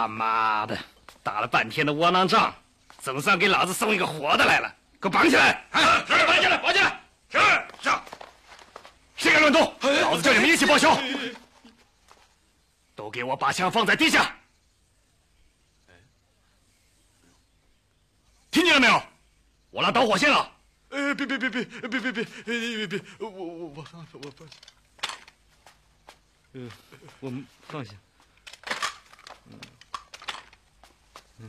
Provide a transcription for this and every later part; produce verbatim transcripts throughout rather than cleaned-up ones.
他妈的，打了半天的窝囊仗，总算给老子送一个活的来了！给我绑起来！ 是，绑起来，绑起来！是，上！ 谁敢乱动，老子叫你们一起报销！都给我把枪放在地下！听见了没有？我拉导火线了！ 呃，别别别别别别别别别别！我我我我放下。 嗯，我们放下。嗯嗯。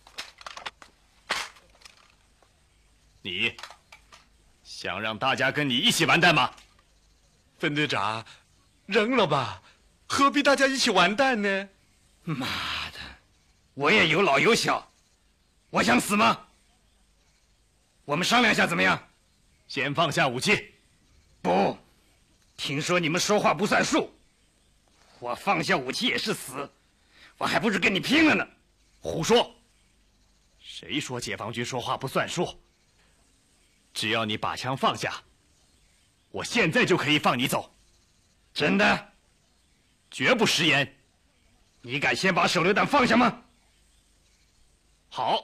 你想让大家跟你一起完蛋吗？ 分队长，扔了吧，何必大家一起完蛋呢？ 妈的，我也有老有小，我想死吗？我们商量一下怎么样？先放下武器。不，听说你们说话不算数，我放下武器也是死，我还不如跟你拼了呢。胡说！谁说解放军说话不算数？只要你把枪放下，我现在就可以放你走。真的？绝不食言。你敢先把手榴弹放下吗？好。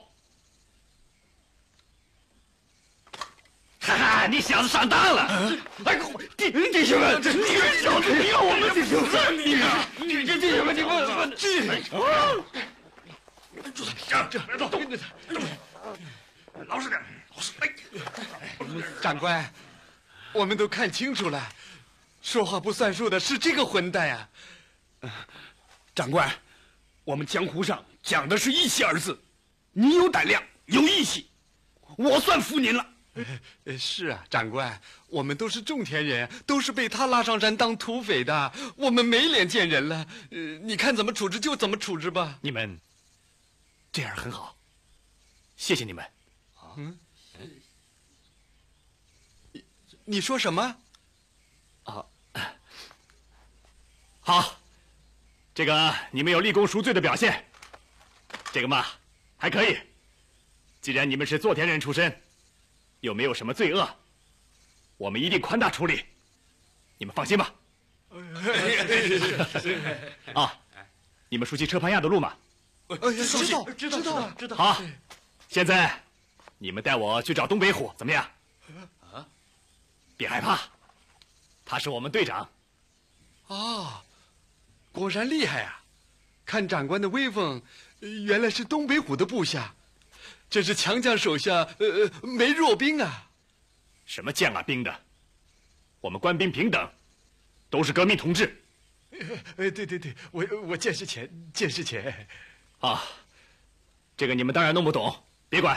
哈哈，你小子上当了！哎，弟弟兄们，这你小子，你要我们弟兄们，你啊，你这弟兄们，你们这，这这别动，老实点，老实。哎， 长官，我们都看清楚了，说话不算数的是这个混蛋呀！ 长官，我们江湖上讲的是义气二字，你有胆量，有义气，我算服您了。 呃，是啊，长官，我们都是种田人，都是被他拉上山当土匪的，我们没脸见人了。呃，你看怎么处置就怎么处置吧。 你们这样很好，谢谢你们。 嗯，你你说什么？ 啊，好，这个你们有立功赎罪的表现，这个嘛还可以。既然你们是做田人出身，又没有什么罪恶，我们一定宽大处理，你们放心吧。啊，你们熟悉车盘垭的路吗？ 知道，知道，知道啊，知道。 好，现在你们带我去找东北虎，怎么样？啊，别害怕，他是我们队长。 啊，果然厉害啊！看长官的威风，原来是东北虎的部下。这是强将手下，呃，没弱兵啊！ 什么将啊兵的，我们官兵平等，都是革命同志。 呃，对对对，我我见识浅，见识浅。 啊，这个你们当然弄不懂，别管。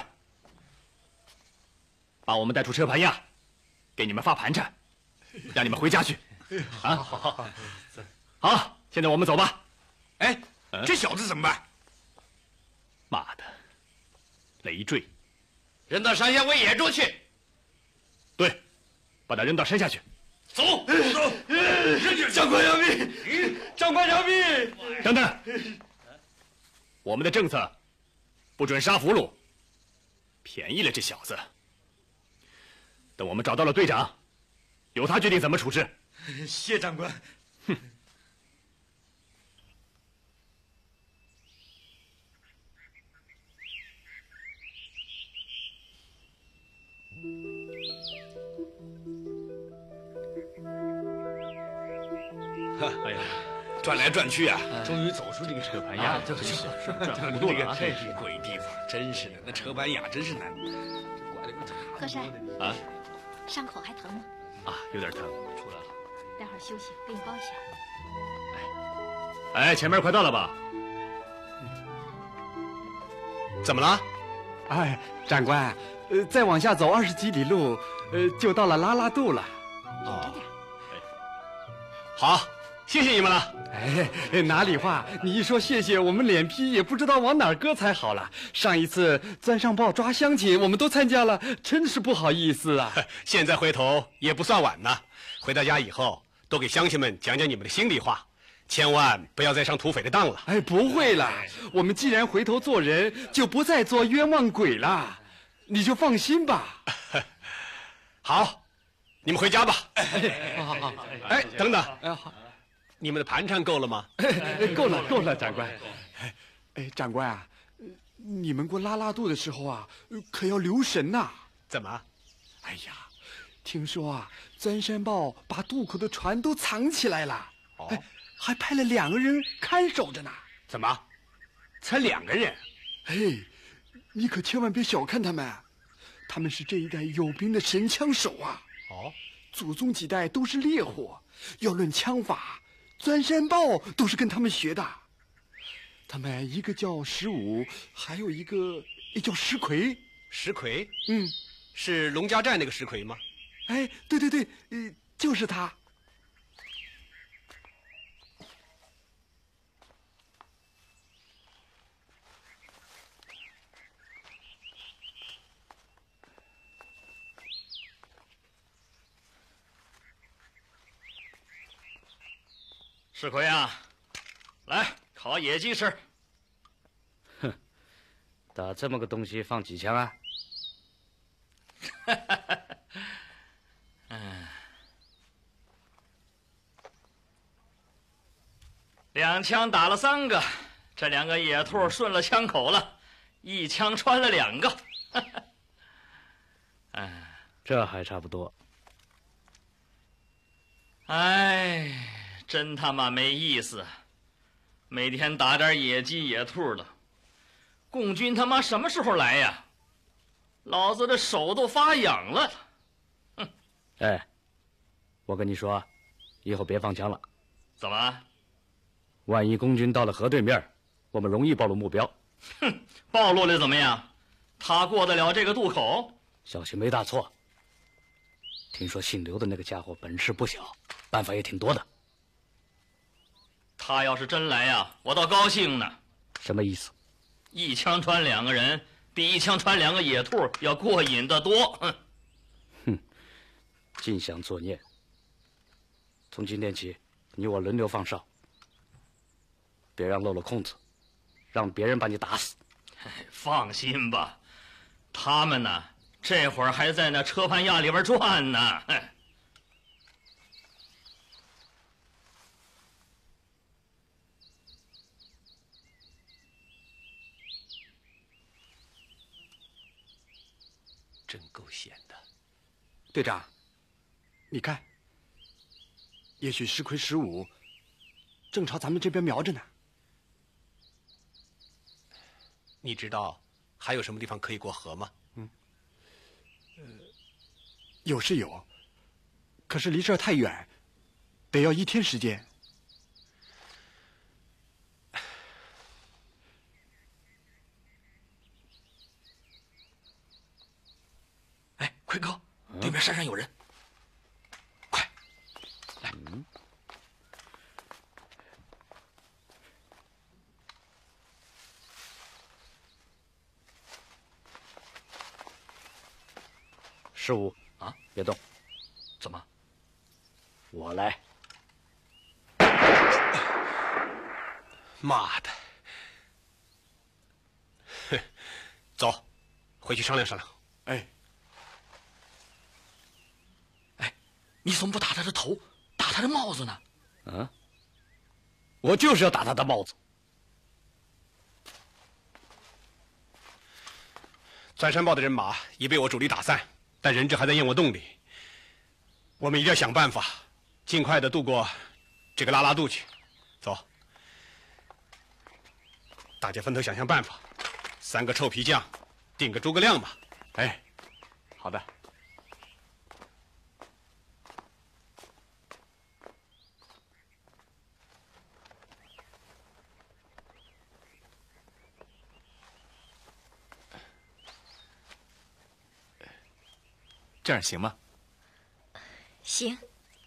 把我们带出车盘垭，给你们发盘缠，让你们回家去。啊，好，好，好，好，现在我们走吧。 哎，这小子怎么办？ 妈的！累赘， 扔到山下喂野猪去。 对，把他扔到山下去。 走，走！ 长官饶命！长官饶命！等等，我们的政策不准杀俘虏，便宜了这小子。等我们找到了队长，由他决定怎么处置。 谢长官。 哼。 哎呀，转来转去啊，终于走出这个车盘垭，这是转弧度了啊！这是鬼地方，真是的，那车盘垭真是难。 何山啊， 伤口还疼吗？ 啊，有点疼，出来了。 待会儿休息，给你包一下。 哎，前面快到了吧？ 怎么了？哎，长官，呃，再往下走二十几里路，呃，就到了拉拉渡了。 忍着点。 好，谢谢你们了。 哎，哪里话，你一说谢谢，我们脸皮也不知道往哪儿搁才好了。上一次钻上报抓乡亲，我们都参加了，真是不好意思啊。 现在回头也不算晚呢。回到家以后，多给乡亲们讲讲你们的心里话，千万不要再上土匪的当了。 哎，不会了，我们既然回头做人，就不再做冤枉鬼了，你就放心吧。 好，你们回家吧。 好好好。 哎，等等。 哎，好。 你们的盘缠够了吗？ 够了，够了，长官。 哎，长官啊，你们过拉拉渡的时候啊，可要留神呐。 怎么？ 哎呀，听说啊，钻山豹把渡口的船都藏起来了，哦，哎，还派了两个人看守着呢。 怎么？才两个人？ 哎，你可千万别小看他们，他们是这一带有名的神枪手啊。 哦， 祖宗几代都是烈火，要论枪法，钻山豹都是跟他们学的。他们一个叫石武，还有一个也叫石奎。 石奎？ 嗯， 是龙家寨那个石奎吗？ 哎，对对对，呃，就是他。 石奎啊，来烤野鸡吃。 哼，打这么个东西放几枪啊？ 嗯，两枪打了三个，这两个野兔顺了枪口了，一枪穿了两个。 哎，这还差不多。 哎。真他妈没意思，每天打点野鸡野兔的，共军他妈什么时候来呀？老子这手都发痒了。哼！ 哎，我跟你说，以后别放枪了。 怎么？ 万一共军到了河对面，我们容易暴露目标。 哼，暴露了怎么样？他过得了这个渡口？ 小心没大错。听说姓刘的那个家伙本事不小，办法也挺多的。 他要是真来呀，我倒高兴呢。 什么意思？ 一枪穿两个人，比一枪穿两个野兔要过瘾得多。哼！ 哼，尽享作孽。从今天起，你我轮流放哨，别让漏了空子，让别人把你打死。 放心吧，他们呢，这会儿还在那车盘垭里边转呢。 真够闲的。 队长，你看，也许石奎十五正朝咱们这边瞄着呢。 你知道还有什么地方可以过河吗？ 嗯，呃，有是有，可是离这儿太远，得要一天时间。 哎，奎哥，对面山上有人，快来！ 嗯，十五啊， 别动。 怎么？ 我来。 妈的！哼，走，回去商量商量。 哎。 你怎么不打他的头，打他的帽子呢？ 啊！我就是要打他的帽子。 钻山豹的人马已被我主力打散，但人质还在燕窝洞里。我们一定要想办法，尽快的渡过这个拉拉渡去。走，大家分头想想办法。三个臭皮匠，定个诸葛亮吧。 哎，好的。 这样行吗？ 行。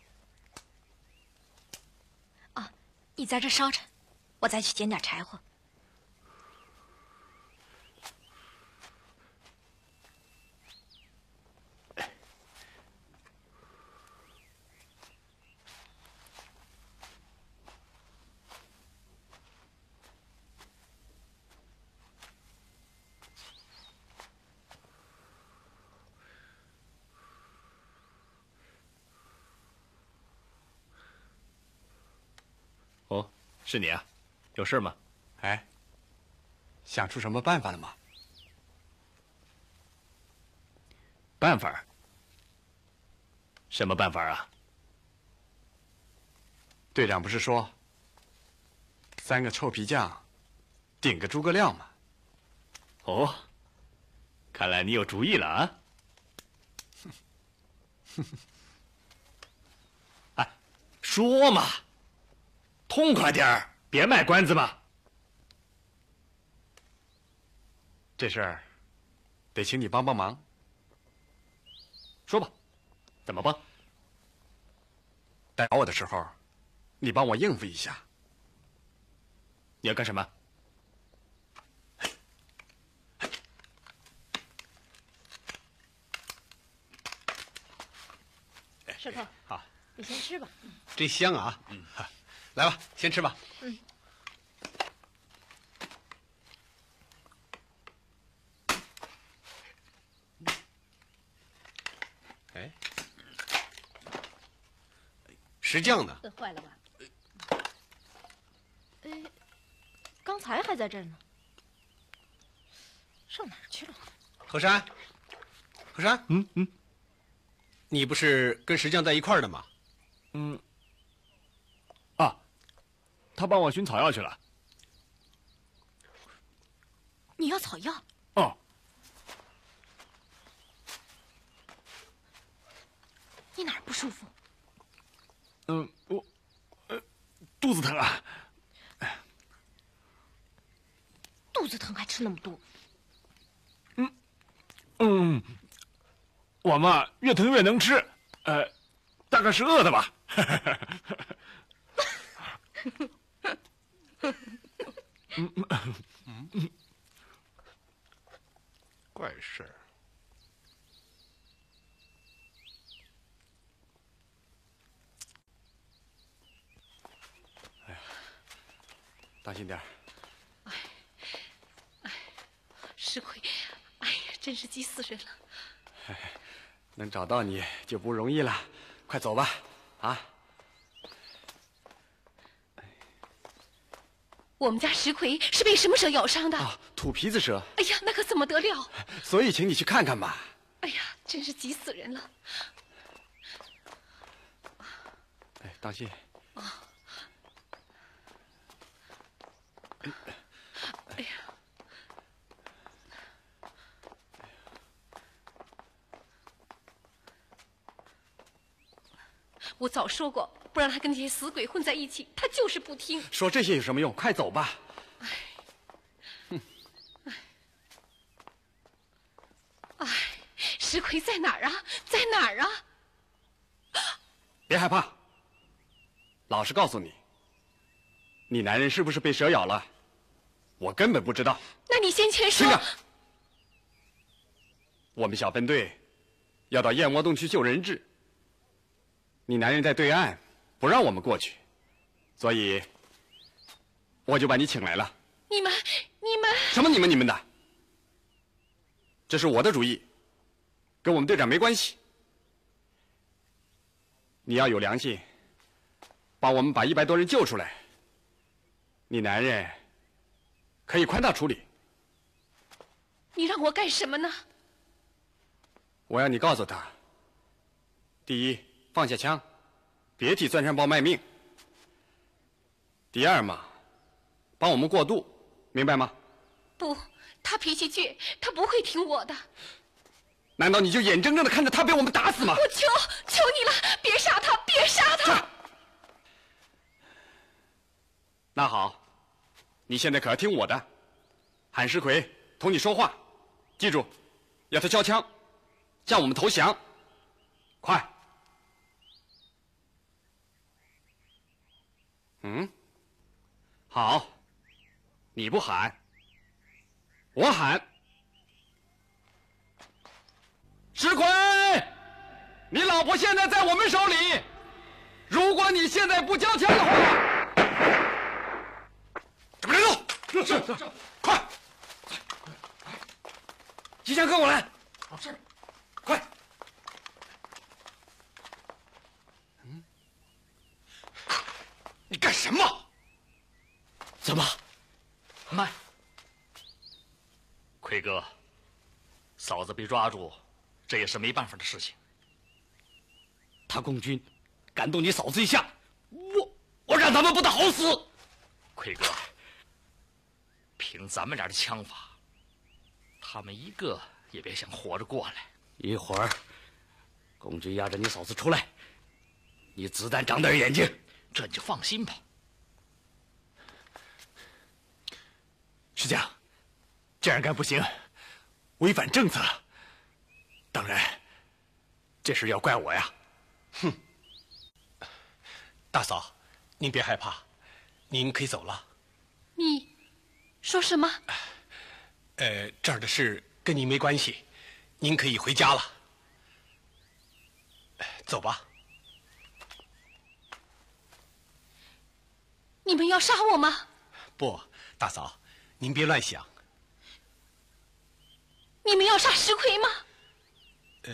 哦，你在这烧着，我再去捡点柴火。 哦，是你啊，有事吗？ 哎， 想出什么办法了吗？ 办法？什么办法啊？ 队长不是说，三个臭皮匠，顶个诸葛亮吗？ 哦，看来你有主意了啊！哎，说嘛，痛快点儿，别卖关子嘛。 这事儿得请你帮帮忙。 说吧，怎么帮？ 待找我的时候，你帮我应付一下。 你要干什么？ 石头， 好， 你先吃吧。 真香啊！嗯，来吧，先吃吧。 嗯。 哎，石匠呢？ 炖坏了吧？哎，刚才还在这儿呢，上哪儿去了？ 何山，何山， 嗯嗯， 你不是跟石匠在一块儿的吗？ 嗯。啊，他帮我寻草药去了。 你要草药？ 哦。 你哪儿不舒服？ 嗯，我，呃，肚子疼啊。 肚子疼还吃那么多？ 嗯，嗯，我嘛越疼越能吃，呃，大概是饿的吧。 嗯嗯，怪事儿。哎呀，当心点儿。 哎，哎，石奎，哎呀，真是急死人了。 哎，能找到你就不容易了，快走吧，啊！ 我们家石奎是被什么蛇咬伤的？ 啊，土皮子蛇。 哎呀，那可怎么得了？ 所以请你去看看吧。 哎呀，真是急死人了。 哎，当心。 啊。哎呀。我早说过，不让他跟那些死鬼混在一起，他就是不听。 说这些有什么用？快走吧！ 哎，哼，哎，哎，石奎在哪儿啊？在哪儿啊？ 别害怕，老实告诉你，你男人是不是被蛇咬了？我根本不知道。 那你先前说。 听着，我们小分队要到燕窝洞去救人质。你男人在对岸，不让我们过去，所以我就把你请来了。 你们，你们什么你们你们的？这是我的主意，跟我们队长没关系。你要有良心，帮我们把一百多人救出来。你男人可以宽大处理。 你让我干什么呢？ 我要你告诉他：第一，放下枪，别替钻山豹卖命。第二嘛，帮我们过渡，明白吗？ 不，他脾气倔，他不会听我的。 难道你就眼睁睁的看着他被我们打死吗？ 我求求你了，别杀他，别杀他！ 那好，你现在可要听我的，喊石奎同你说话，记住，要他交枪，向我们投降，快！嗯，好，你不喊，我喊。石奎，你老婆现在在我们手里，如果你现在不交枪的话，准备战斗！是是是，快！机枪跟我来。好，是，快！嗯，你干什么？ 怎么？慢！ 奎哥，嫂子被抓住，这也是没办法的事情。 他共军敢动你嫂子一下，我我让他们不得好死！ 奎哥，凭咱们俩的枪法，他们一个也别想活着过来。 一会儿，共军押着你嫂子出来，你子弹长点眼睛， 这你就放心吧。 师匠，这样干不行，违反政策。当然，这事要怪我呀。 哼，大嫂，您别害怕，您可以走了。 你说什么？ 呃，这儿的事跟您没关系，您可以回家了。走吧。 你们要杀我吗？ 不，大嫂，您别乱想。 你们要杀石奎吗？ 呃，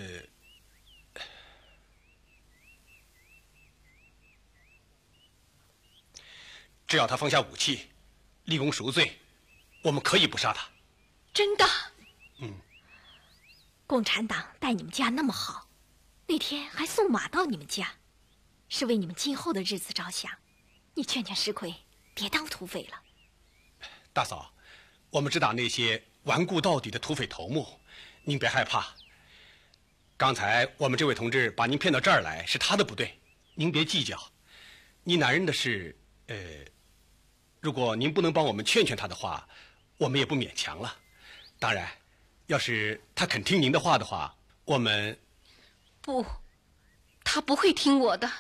只要他放下武器，立功赎罪，我们可以不杀他。 真的？ 嗯。 共产党待你们家那么好，那天还送马到你们家，是为你们今后的日子着想。你劝劝石奎，别当土匪了。 大嫂，我们只打那些顽固到底的土匪头目，您别害怕。刚才我们这位同志把您骗到这儿来，是他的不对，您别计较。你男人的事，呃，如果您不能帮我们劝劝他的话，我们也不勉强了。当然，要是他肯听您的话的话，我们不，他不会听我的。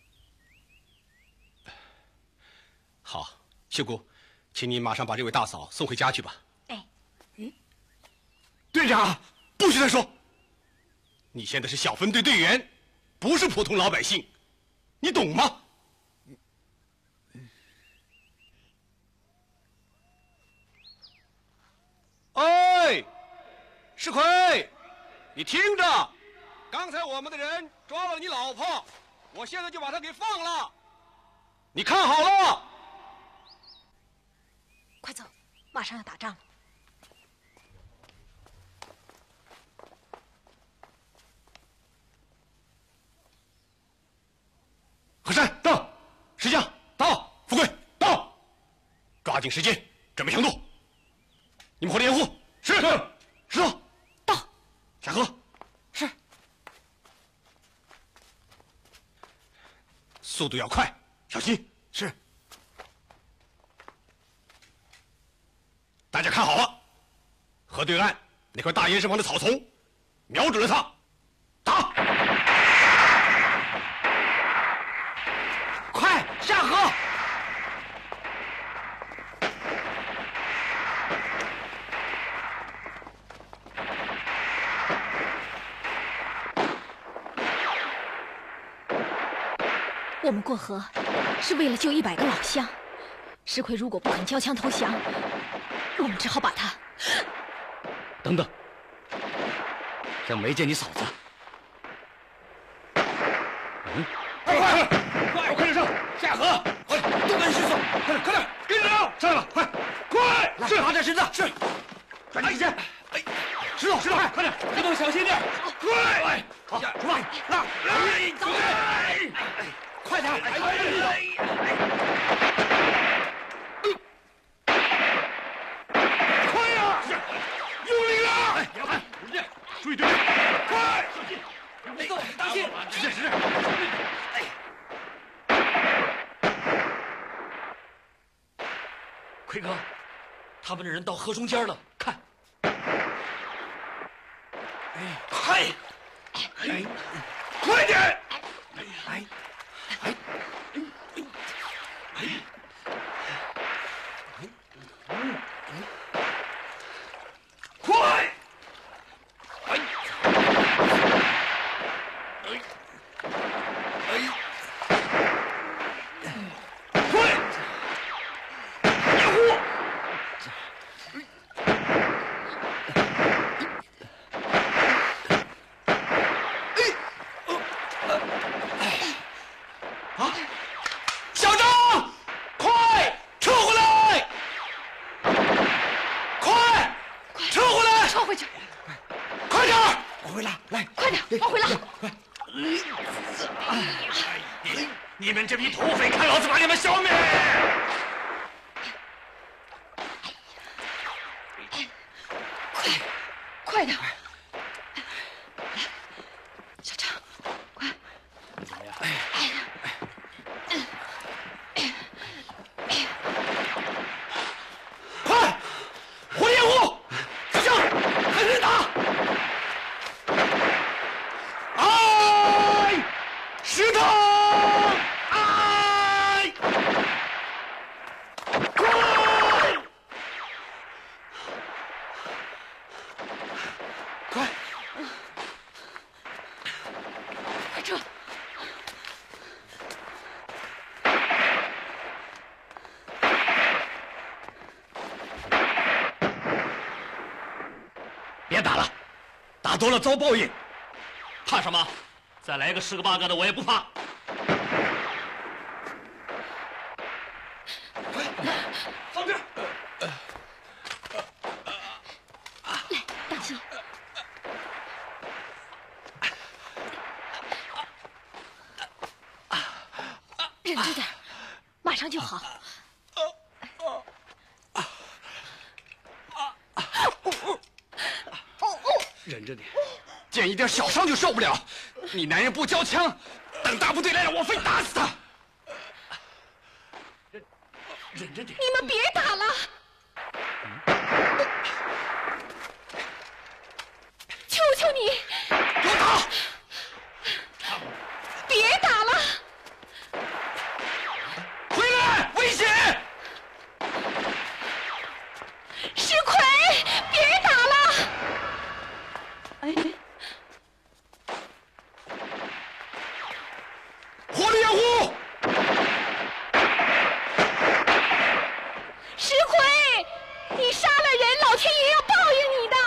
好，秀姑，请你马上把这位大嫂送回家去吧。 哎， 嗯，队长，不许再说。 你现在是小分队队员，不是普通老百姓，你懂吗？哎，石奎，你听着，刚才我们的人抓了你老婆，我现在就把她给放了，你看好了。 快走，马上要打仗了。 和珅到，石匠到，富贵到，抓紧时间准备强渡。你们火力掩护。是。石头到， 下河。 是。 速度要快，小心。 是。 大家看好了，河对岸那块大岩石旁的草丛，瞄准了他，打！ 快下河！ 我们过河是为了救一百个老乡。石奎如果不肯交枪投降，我们只好把他…… 等等，像没见你嫂子。嗯， 快快快，快点上，下河，快，都跟师傅，快点快点，跟着上，上来吧，快快，是， 拿着绳子， 是，抓紧时间，哎，石头石头，快点，石头小心点，快，好，出发，那，来，走，快点，哎，快呀，用力了，哎，别看，注意对面，快，哎，当心，直线直线，哎。 奎哥，他们的人到河中间了，看。 哎，嗨，哎，快点！哎，哎，哎，哎，嗯，快！哎，哎，哎，快！掩护！ 回去， 快点儿，回来，来， 快点，往回拉！ 快！ 你你们这批土匪，看老子把你们消灭！ 快，快点！小张，快！ 怎么样？ 快！火烈虎，子将，狠狠打！哎，石头！哎，快！快！ 快撤！ 别打了，打多了遭报应。怕什么？再来个十个八个的，我也不怕。 放这儿。 来，当心！忍着点，马上就好。 忍着点，见一点小伤就受不了。你男人不交枪，等大部队来了，我非打死他。 忍忍着点。 你们别打了，求求你， 给我打！ 别打了！ 回来，危险！ 石奎，别打了！ 哎， 火烈虎， 石奎，你杀了人，老天爷要报应你的。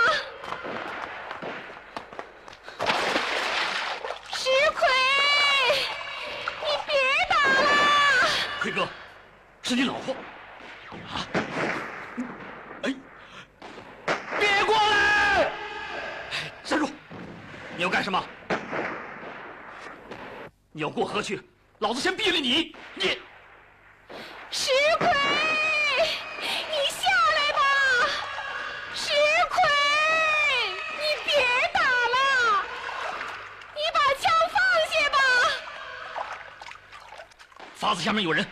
石奎，你别打了！ 奎哥，是你老婆。啊！哎， 别过来！ 站住！你要干什么？你要过河去，老子先毙了你！你石奎，你下来吧！石奎，你别打了，你把枪放下吧！ 法子下面有人。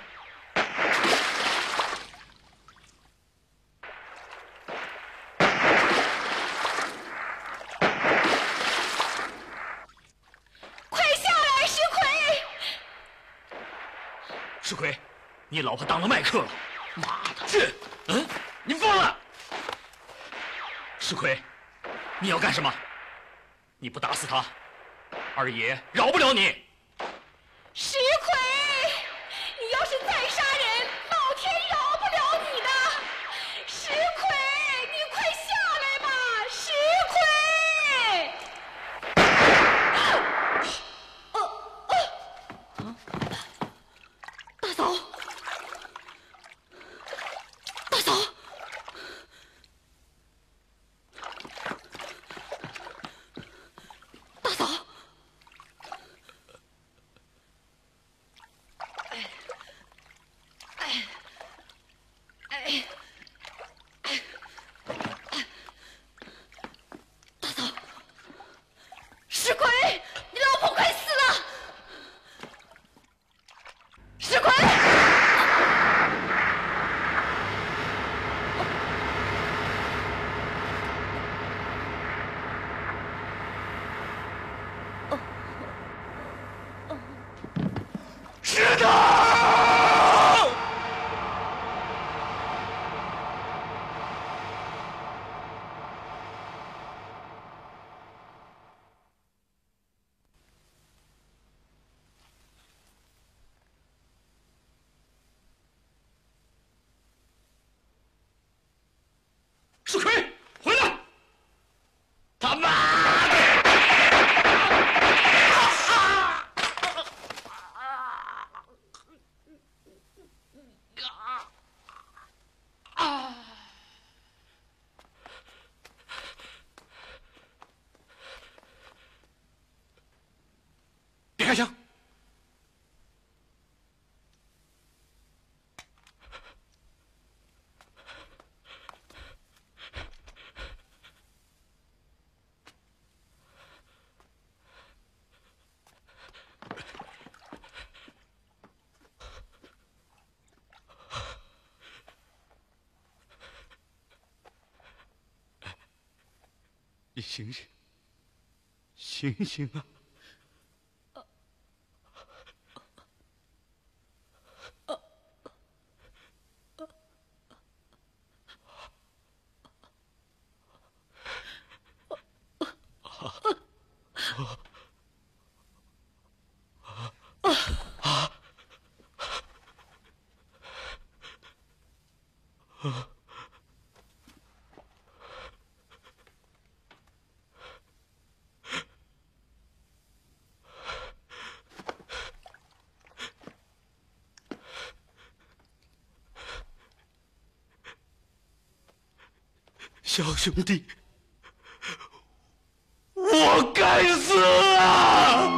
快下来，石奎！ 石奎，你老婆当了麦克了！妈的！ 是， 嗯， 你疯了！ 石奎，你要干什么？你不打死他，二爷饶不了你！ 石奎，你要是再杀人，老天饶不了你的！石奎，你快下来吧！石奎！大嫂，大嫂，大嫂。大嫂，石奎，你老婆快死了！石奎， 石头！ 石奎，回来！ 他妈的！ 别开枪！ 你醒醒，醒醒啊！小兄弟，我该死啊！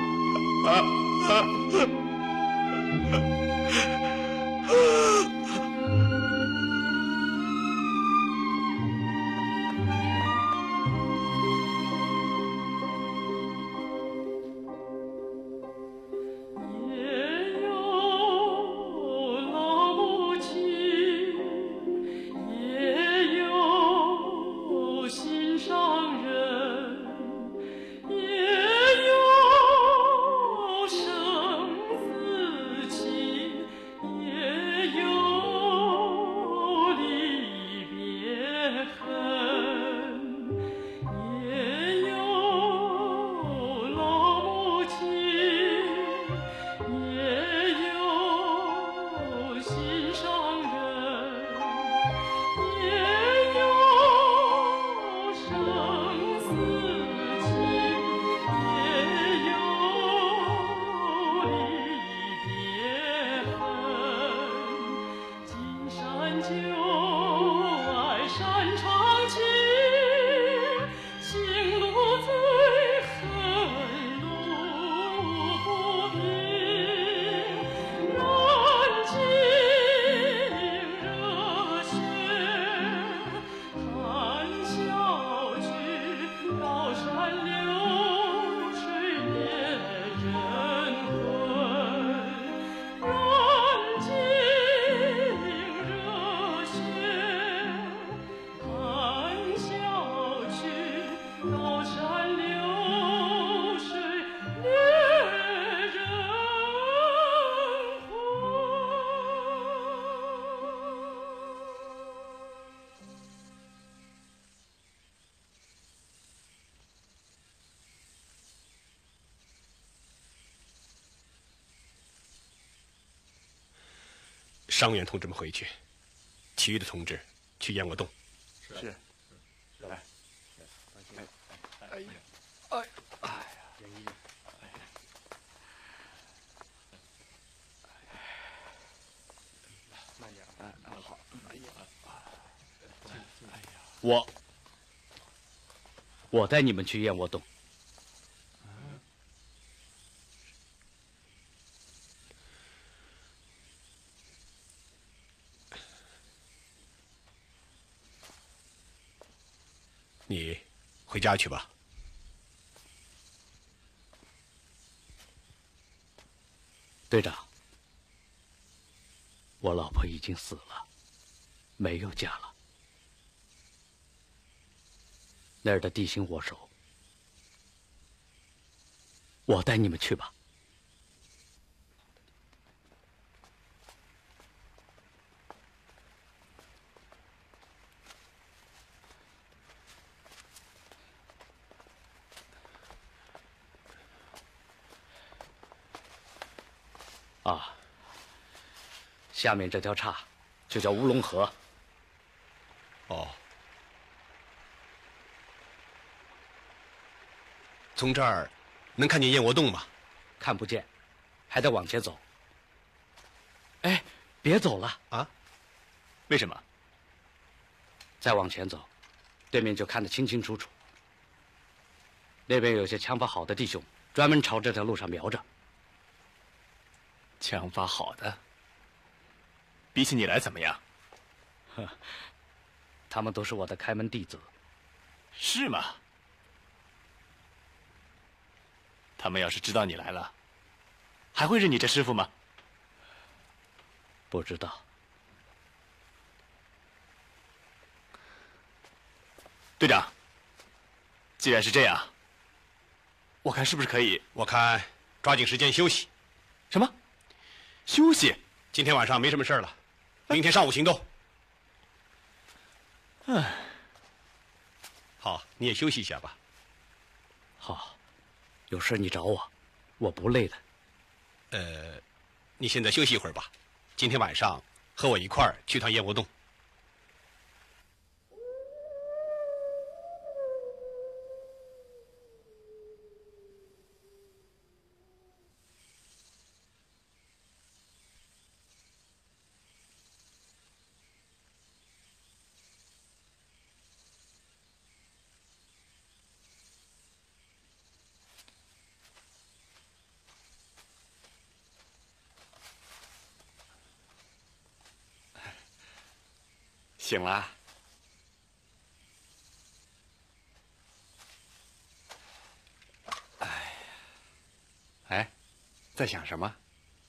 伤员同志们回去，其余的同志去燕窝洞。 是。是。来。哎呀！哎呀！哎呀！慢点。哎哎好。哎呀！哎呀！ 我，我带你们去燕窝洞。 你回家去吧。 队长，我老婆已经死了，没有家了。那儿的地形我熟，我带你们去吧。啊，下面这条岔就叫乌龙河。 哦，从这儿能看见燕窝洞吗？ 看不见，还得往前走。哎，别走了啊！为什么？ 再往前走，对面就看得清清楚楚。那边有些枪法好的弟兄专门朝这条路上瞄着。 枪法好的，比起你来怎么样？ 呵，他们都是我的开门弟子。 是吗？他们要是知道你来了，还会认你这师傅吗？ 不知道。 队长，既然是这样，我看是不是可以？ 我看抓紧时间休息。 什么？休息？ 今天晚上没什么事了，明天上午行动。 唉， 好，你也休息一下吧。 好，有事你找我，我不累的。 呃，你现在休息一会儿吧。今天晚上和我一块儿去趟燕窝洞。 醒了。哎呀，哎，在想什么？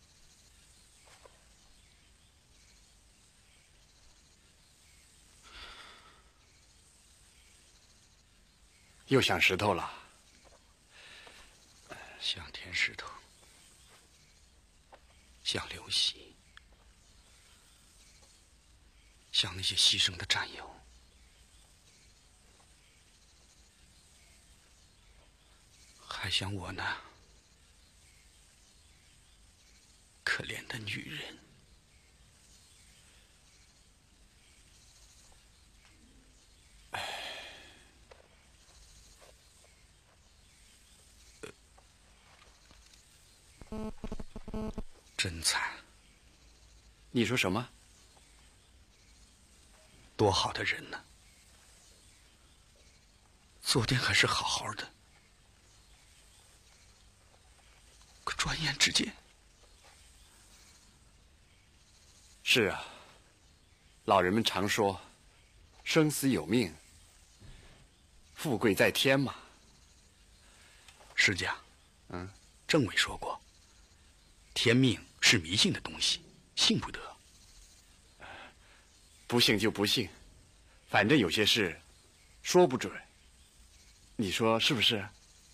又想石头了？ 想田石头，想刘喜，想那些牺牲的战友，还想我呢，可怜的女人。真惨！ 你说什么？ 多好的人呢！昨天还是好好的，可转眼之间…… 是啊，老人们常说，生死有命，富贵在天嘛。 师家，嗯，政委说过，天命是迷信的东西，信不得。 不信就不信，反正有些事说不准。你说是不是？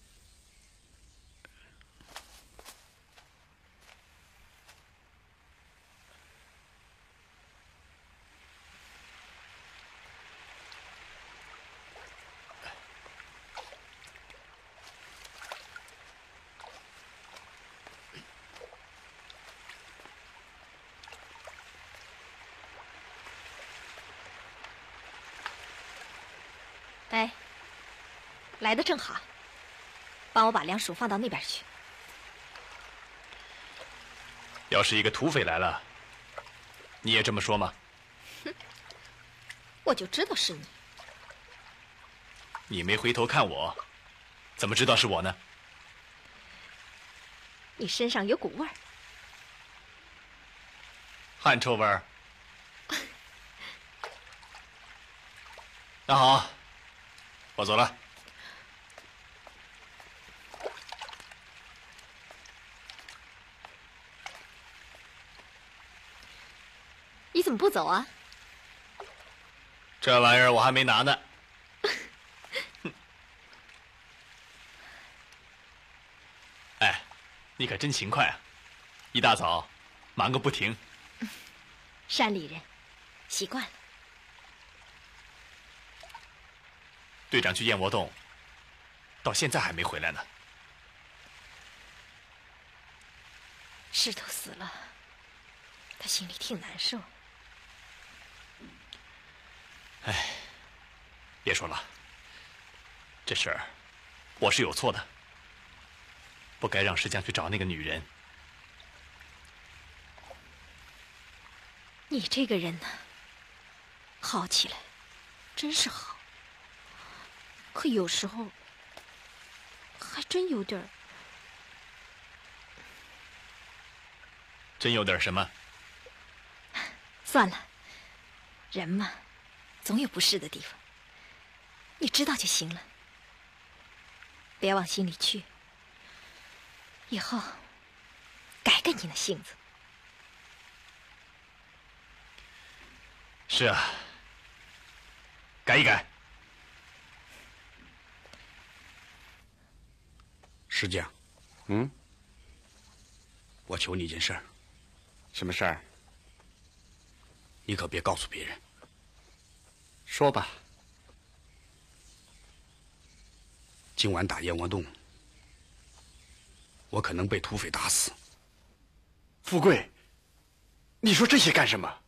哎，来的正好，帮我把粮薯放到那边去。 要是一个土匪来了，你也这么说吗？ 哼，我就知道是你。 你没回头看我，怎么知道是我呢？ 你身上有股味儿， 汗臭味儿。那好。我走了。 你怎么不走啊？ 这玩意儿我还没拿呢。哎，你可真勤快啊！一大早忙个不停。 山里人，习惯了。 队长去燕窝洞，到现在还没回来呢。 石头死了，他心里挺难受。 哎，别说了，这事儿我是有错的，不该让石匠去找那个女人。 你这个人呢，好起来真是好。可有时候还真有点真有点什么？ 算了，人嘛，总有不是的地方。你知道就行了，别往心里去。以后改改你那性子。 是啊，改一改。 石匠， 嗯， 我求你一件事儿。 什么事儿？ 你可别告诉别人。 说吧。 今晚打燕窝洞，我可能被土匪打死。 富贵，你说这些干什么？